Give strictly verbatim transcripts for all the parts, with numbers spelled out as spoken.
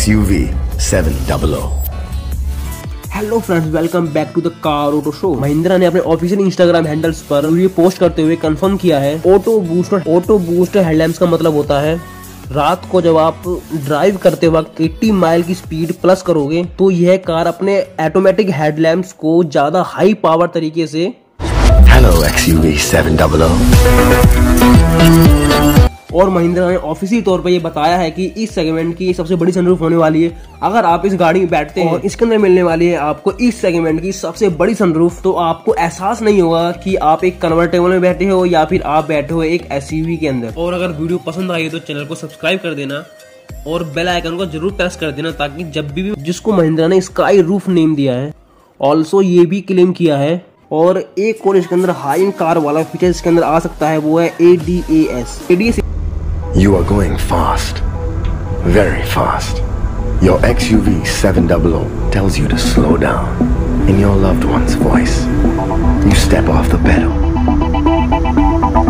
X U V seven hundred. Hello friends, welcome back to the car auto show. Mahindra ने अपने official instagram handles पर video post करते हुए confirm किया है auto booster auto booster headlamps का मतलब होता है रात को जब आप ड्राइव करते वक्त अस्सी माइल की स्पीड प्लस करोगे तो यह कार अपने ऑटोमेटिक हेडलैम्प्स को ज्यादा हाई पावर तरीके से Hello X U V seven hundred. और महिंद्रा ने ऑफिशियल तौर पर यह बताया है कि इस सेगमेंट की सबसे बड़ी सनरूफ होने वाली है। अगर आप इस गाड़ी में बैठते हैं और इसके अंदर मिलने वाली है आपको इस सेगमेंट की सबसे बड़ी सनरूफ, तो आपको एहसास नहीं होगा कि आप एक कन्वर्टेबल में बैठे हो या फिर आप बैठे हो एक एसयूवी के अंदर। और अगर वीडियो पसंद आई तो चैनल को सब्सक्राइब कर देना और बेल आइकन को जरूर प्रेस कर देना ताकि जब भी जिसको महिंद्रा ने स्काई रूफ नेम दिया है ऑल्सो ये भी क्लेम किया है। और एक और इसके अंदर हाई एंड कार वाला फीचर इसके अंदर आ सकता है, वो है A D A S. A D A S You are going fast, very fast. Your X U V seven hundred tells you to slow down. In your loved one's voice, you step off the pedal.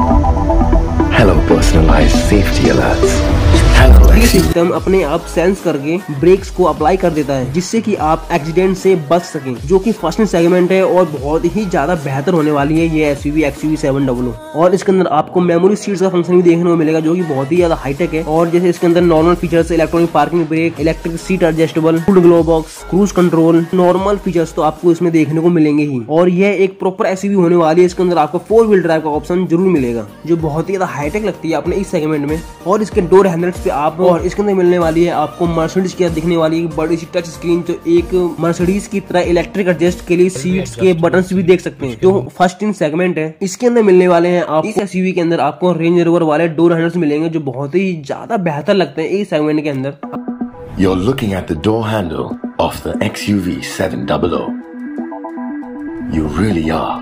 Hello personalized safety alerts. Hello ये X U V. System अपने आप sense करके breaks को apply कर देता है जिससे कि आप एक्सीडेंट से बच सकें, जो कि फर्स्ट सेगमेंट है और बहुत ही ज्यादा बेहतर होने वाली है ये SUV X U V seven hundred। और इसके अंदर आपको मेमोरी सीट्स का फंक्शन भी देखने को मिलेगा जो कि बहुत ही ज्यादा हाईटेक है। और जैसे इसके अंदर normal features electronic parking brake, electric seat adjustable, food glove box, cruise control, normal features तो आपको इसमें देखने को मिलेंगे ही। और यह एक प्रॉपर एसयूवी होने वाली है। इसके अंदर आपको फोर व्हील ड्राइव का ऑप्शन जरूर मिलेगा जो बहुत ही ज्यादा हाईटेक लगती है अपने इस सेगमेंट में। और इसके डोर हैंडल्स पे आप और इसके अंदर मिलने वाली है आपको मर्सिडीज की दिखने वाली एक बड़ी सी टच स्क्रीन, जो एक मर्सिडीज की तरह इलेक्ट्रिक एडजस्ट के लिए सीट्स के बटन्स भी देख सकते हैं जो फर्स्ट इन सेगमेंट है। इसके अंदर मिलने वाले हैं आप इस एसयूवी के अंदर आपको रेंज रोवर वाले डोर हैंडल्स मिलेंगे जो बहुत ही ज्यादा बेहतर लगते हैं इस सेगमेंट के अंदर। You're looking at the door handle of the X U V seven hundred. You really are.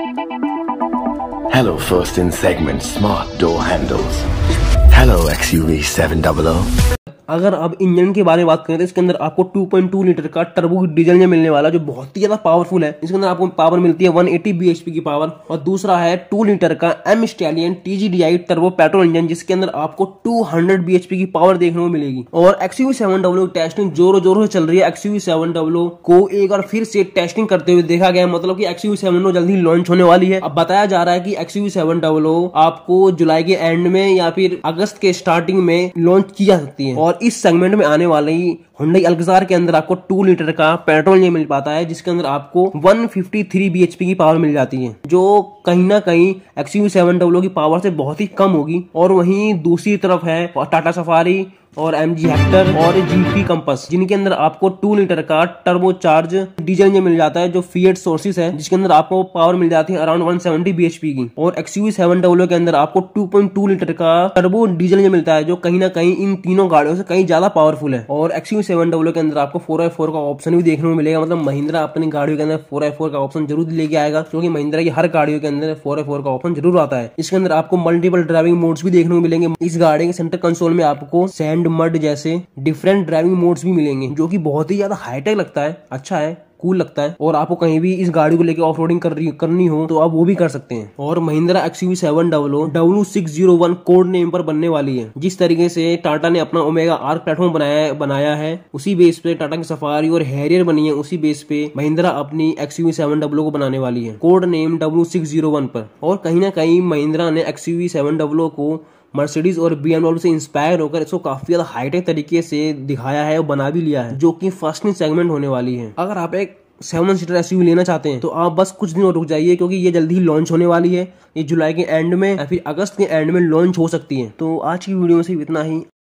Hello first in segment smart door handles. Hello X U V seven hundred. अगर अब इंजन के बारे में बात करें तो इसके अंदर आपको टू पॉइंट टू लीटर का टर्बो डीजल इंजन मिलने वाला जो बहुत ही ज्यादा पावरफुल है। इसके अंदर आपको पावर मिलती है one eighty B H P की पावर। और दूसरा है टू लीटर का M Stallion T G D I turbo petrol engine जिसके अंदर आपको two hundred B H P की पावर देखने को मिलेगी। और X U V seven hundred की टेस्टिंग जोरों जोरों से चल रही है। X U V seven hundred को एक बार फिर से टेस्टिंग करते हुए देखा गया, मतलब कि X U V seven hundred जल्दी लॉन्च होने वाली है। अब बताया जा रहा है कि X U V seven hundred आपको जुलाई के एंड में या फिर अगस्त के स्टार्टिंग में लॉन्च की जा सकती है। और इस सेगमेंट में आने वाली Hyundai Alcazar के अंदर आपको टू लीटर का पेट्रोल इंजन मिल पाता है जिसके अंदर आपको one fifty three B H P की पावर मिल जाती है जो कहीं ना कहीं X U V seven hundred की पावर से बहुत ही कम होगी। और वहीं दूसरी तरफ है टाटा सफारी और एम जी हेक्टर और जीपी कंपस जिनके अंदर आपको टू लीटर का टर्बो चार्ज डीजल इंजन मिल जाता है जो फिएट सोर्सिस है जिसके अंदर आपको पावर मिल जाती है around one seventy B H P की। और X U V seven hundred के अंदर आपको टू पॉइंट टू लीटर का टर्बो डीजल इंजन मिलता है जो कहीं ना कहीं इन तीनों गाड़ियों से कहीं ज्यादा पावरफुल है। और X U V seven hundred के अंदर आपको फोर बाई फोर का ऑप्शन भी देखने को मिलेगा, मतलब महिंद्रा अपनी गाड़ियों के अंदर फोर बाई फोर का ऑप्शन जरूर लेके आएगा क्योंकि महिंद्रा की हर गाड़ियों के अंदर फोर बाई फोर का ऑप्शन जरूर आता है। इसके अंदर आपको मल्टीपल ड्राइविंग मोड्स भी देखने को मिलेंगे। इस गाड़ी के सेंटर कंसोल में आपको सैंड मड जैसे डिफरेंट ड्राइविंग मोड्स भी मिलेंगे जो कि बहुत ही ज्यादा हाईटेक लगता है, अच्छा है, कूल लगता है। और आपको कहीं भी इस गाड़ी को लेकर ऑफ रोडिंग कर रही करनी हो तो आप वो भी कर सकते हैं। और Mahindra X U V seven hundred W six zero one code name पर बनने वाली है। जिस तरीके से टाटा ने अपना ओमेगा आर्क प्लेटफॉर्म बनाया बनाया है उसी बेस पे टाटा की सफारी और हैरियर बनी है, उसी बेस पे महिंद्रा अपनी X U V seven hundred को बनाने वाली है code name W six zero one पर। और कहीं ना कहीं महिंद्रा ने X U V seven hundred को मर्सिडीज और बी एम डब्ल्यू से इंस्पायर होकर इसको काफी ज्यादा हाईटेक तरीके से दिखाया है और बना भी लिया है जो कि फर्स्ट इन सेगमेंट होने वाली है। अगर आप एक सेवन सीटर एसयूवी लेना चाहते हैं तो आप बस कुछ दिन और रुक जाइए क्योंकि ये जल्दी ही लॉन्च होने वाली है। ये जुलाई के एंड में या फिर अगस्त के एंड में लॉन्च हो सकती है। तो आज की वीडियो में सिर्फ इतना ही।